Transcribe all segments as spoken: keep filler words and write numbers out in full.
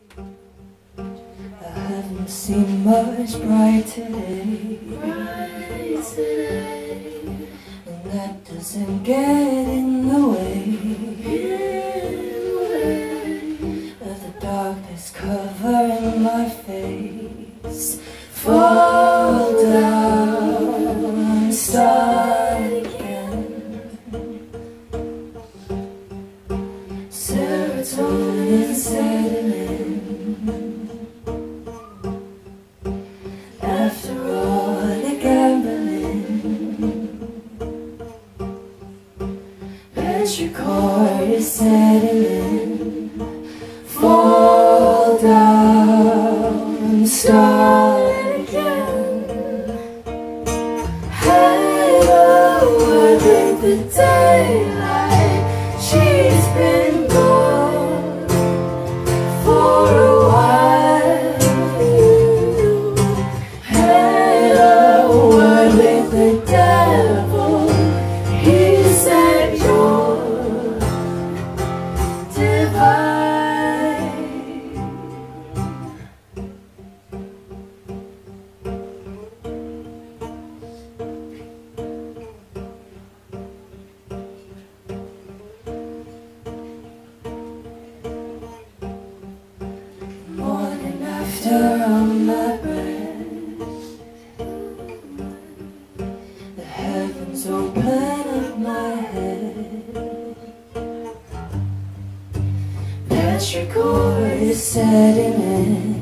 I haven't seen much bright today, Bright today, and that doesn't get in the way, in the way of the darkness covering my face. Fall down, start again. Serotonin setting in. After all the gambling, Petrichor is setting in. Fall down, start again. Head over with the daylight. She's been gone for a while. Head over with the devil. He said you're divine. Morning after on my breast, the heavens open up my head. Petrichor is setting in.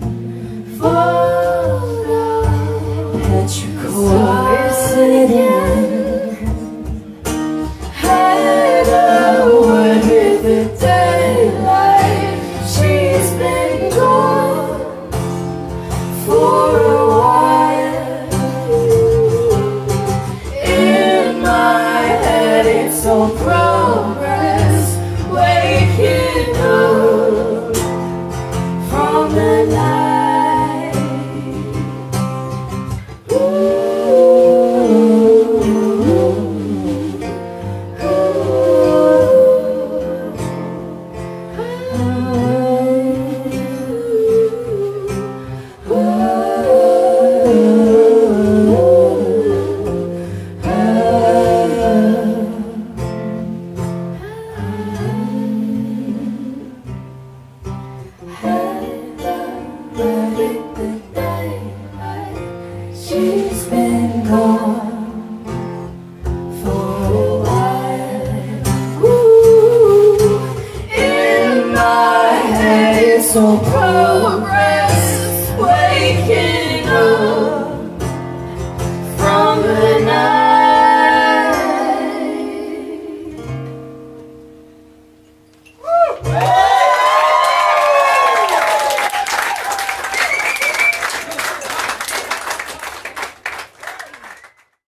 Fall down. Petrichor is setting in. Head over with the daylight. She's been gone for a while. In my head it's all progress, waking up from the night. Ooh, she's been gone for a while. Ooh, in my head it's all progress.